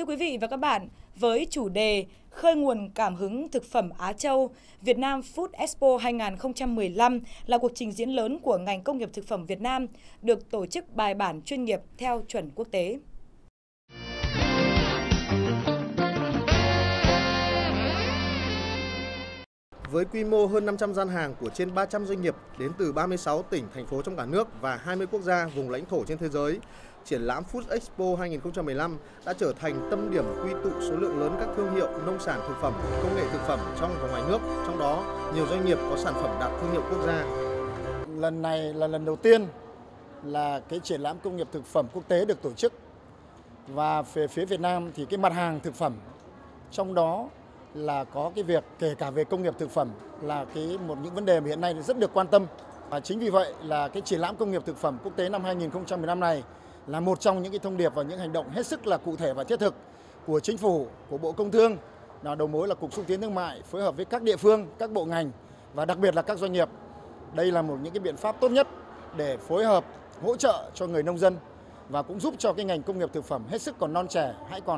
quý vị và các bạn, với chủ đề Khơi nguồn cảm hứng thực phẩm Á Châu, Việt Nam Food Expo 2015 là cuộc trình diễn lớn của ngành công nghiệp thực phẩm Việt Nam, được tổ chức bài bản chuyên nghiệp theo chuẩn quốc tế. Với quy mô hơn 500 gian hàng của trên 300 doanh nghiệp đến từ 36 tỉnh, thành phố trong cả nước và 20 quốc gia, vùng lãnh thổ trên thế giới, triển lãm Food Expo 2015 đã trở thành tâm điểm quy tụ số lượng lớn các thương hiệu nông sản thực phẩm, công nghệ thực phẩm trong và ngoài nước, trong đó nhiều doanh nghiệp có sản phẩm đạt thương hiệu quốc gia. Lần này là lần đầu tiên là cái triển lãm công nghiệp thực phẩm quốc tế được tổ chức. Và về phía Việt Nam thì cái mặt hàng thực phẩm trong đó là có cái việc kể cả về công nghiệp thực phẩm là những vấn đề mà hiện nay rất được quan tâm. Và chính vì vậy là cái triển lãm công nghiệp thực phẩm quốc tế năm 2015 này là một trong những cái thông điệp và những hành động hết sức là cụ thể và thiết thực của Chính phủ, của Bộ Công Thương, là đầu mối là Cục Xúc tiến Thương mại phối hợp với các địa phương, các bộ ngành và đặc biệt là các doanh nghiệp. Đây là những cái biện pháp tốt nhất để phối hợp hỗ trợ cho người nông dân và cũng giúp cho cái ngành công nghiệp thực phẩm hết sức còn non trẻ,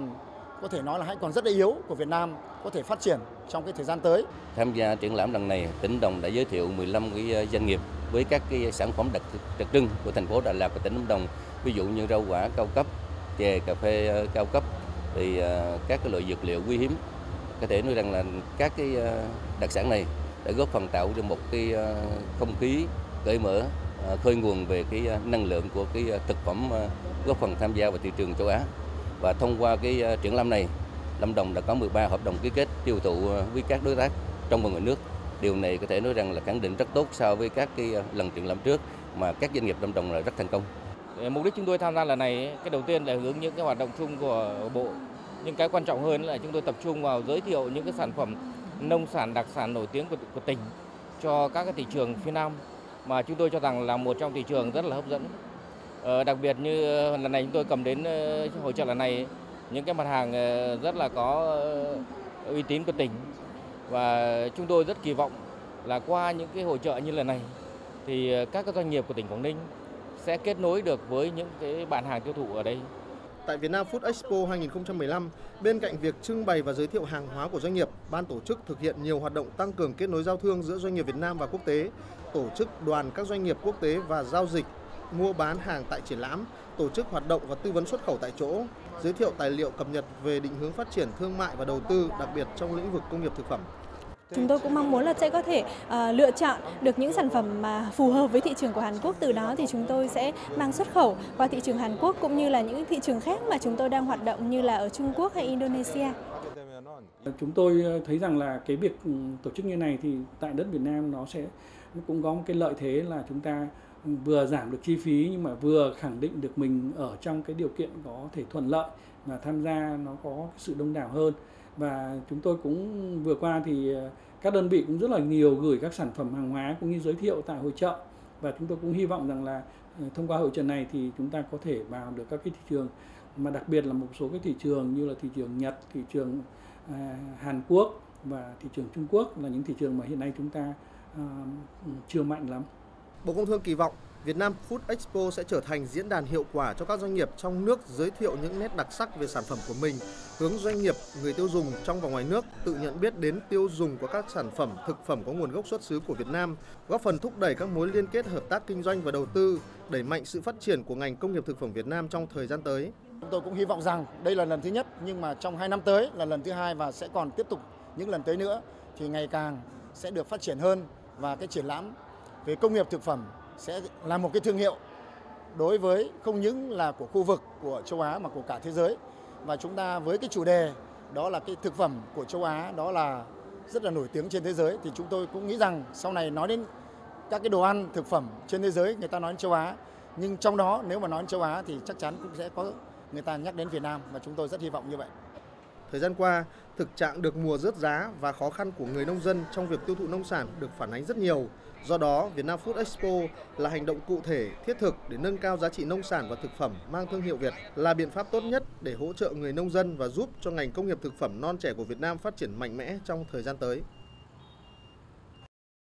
có thể nói là hãy còn rất là yếu của Việt Nam có thể phát triển trong cái thời gian tới. Tham gia triển lãm lần này, tỉnh Đồng đã giới thiệu 15 cái doanh nghiệp với các cái sản phẩm đặc trưng của thành phố Đà Lạt và tỉnh Lâm Đồng, ví dụ như rau quả cao cấp, chè, cà phê cao cấp, thì các cái loại dược liệu quý hiếm. Có thể nói rằng là các cái đặc sản này đã góp phần tạo ra một cái không khí cởi mở, khơi nguồn về cái năng lượng của cái thực phẩm, góp phần tham gia vào thị trường châu Á. Và thông qua cái triển lãm này, Lâm Đồng đã có 13 hợp đồng ký kết tiêu thụ với các đối tác trong và ngoài nước. Điều này có thể nói rằng là khẳng định rất tốt so với các cái lần triển lãm trước mà các doanh nghiệp Lâm Đồng là rất thành công. Mục đích chúng tôi tham gia lần này, cái đầu tiên là hướng những cái hoạt động chung của Bộ. Nhưng cái quan trọng hơn là chúng tôi tập trung vào giới thiệu những cái sản phẩm nông sản đặc sản nổi tiếng của tỉnh cho các cái thị trường phía Nam mà chúng tôi cho rằng là một trong thị trường rất là hấp dẫn. Đặc biệt như lần này chúng tôi cầm đến hội chợ lần này những cái mặt hàng rất là có uy tín của tỉnh, và chúng tôi rất kỳ vọng là qua những cái hội chợ như lần này thì các doanh nghiệp của tỉnh Quảng Ninh sẽ kết nối được với những cái bạn hàng tiêu thụ ở đây. Tại Việt Nam Food Expo 2015, bên cạnh việc trưng bày và giới thiệu hàng hóa của doanh nghiệp, ban tổ chức thực hiện nhiều hoạt động tăng cường kết nối giao thương giữa doanh nghiệp Việt Nam và quốc tế, tổ chức đoàn các doanh nghiệp quốc tế và giao dịch mua bán hàng tại triển lãm, tổ chức hoạt động và tư vấn xuất khẩu tại chỗ, giới thiệu tài liệu cập nhật về định hướng phát triển thương mại và đầu tư, đặc biệt trong lĩnh vực công nghiệp thực phẩm. Chúng tôi cũng mong muốn là sẽ có thể lựa chọn được những sản phẩm mà phù hợp với thị trường của Hàn Quốc, từ đó thì chúng tôi sẽ mang xuất khẩu qua thị trường Hàn Quốc cũng như là những thị trường khác mà chúng tôi đang hoạt động như là ở Trung Quốc hay Indonesia. Chúng tôi thấy rằng là cái việc tổ chức như này thì tại đất Việt Nam nó cũng có một cái lợi thế là chúng ta vừa giảm được chi phí nhưng mà vừa khẳng định được mình ở trong cái điều kiện có thể thuận lợi và tham gia nó có sự đông đảo hơn. Và chúng tôi cũng vừa qua thì các đơn vị cũng rất là nhiều gửi các sản phẩm hàng hóa cũng như giới thiệu tại hội chợ, và chúng tôi cũng hy vọng rằng là thông qua hội chợ này thì chúng ta có thể vào được các cái thị trường, mà đặc biệt là một số cái thị trường như là thị trường Nhật, thị trường Hàn Quốc và thị trường Trung Quốc là những thị trường mà hiện nay chúng ta chưa mạnh lắm. Bộ Công Thương kỳ vọng Việt Nam Food Expo sẽ trở thành diễn đàn hiệu quả cho các doanh nghiệp trong nước giới thiệu những nét đặc sắc về sản phẩm của mình, hướng doanh nghiệp, người tiêu dùng trong và ngoài nước tự nhận biết đến tiêu dùng của các sản phẩm, thực phẩm có nguồn gốc xuất xứ của Việt Nam, góp phần thúc đẩy các mối liên kết hợp tác kinh doanh và đầu tư, đẩy mạnh sự phát triển của ngành công nghiệp thực phẩm Việt Nam trong thời gian tới. Chúng tôi cũng hy vọng rằng đây là lần thứ nhất, nhưng mà trong 2 năm tới là lần thứ 2 và sẽ còn tiếp tục những lần tới nữa thì ngày càng sẽ được phát triển hơn, và cái triển lãm về công nghiệp thực phẩm sẽ là một cái thương hiệu đối với không những là của khu vực của châu Á mà của cả thế giới. Và chúng ta với cái chủ đề đó là cái thực phẩm của châu Á đó là rất là nổi tiếng trên thế giới, thì chúng tôi cũng nghĩ rằng sau này nói đến các cái đồ ăn thực phẩm trên thế giới người ta nói đến châu Á, nhưng trong đó nếu mà nói đến châu Á thì chắc chắn cũng sẽ có người ta nhắc đến Việt Nam, và chúng tôi rất hy vọng như vậy. Thời gian qua, thực trạng được mùa rớt giá và khó khăn của người nông dân trong việc tiêu thụ nông sản được phản ánh rất nhiều. Do đó, Việt Nam Food Expo là hành động cụ thể, thiết thực để nâng cao giá trị nông sản và thực phẩm mang thương hiệu Việt, là biện pháp tốt nhất để hỗ trợ người nông dân và giúp cho ngành công nghiệp thực phẩm non trẻ của Việt Nam phát triển mạnh mẽ trong thời gian tới.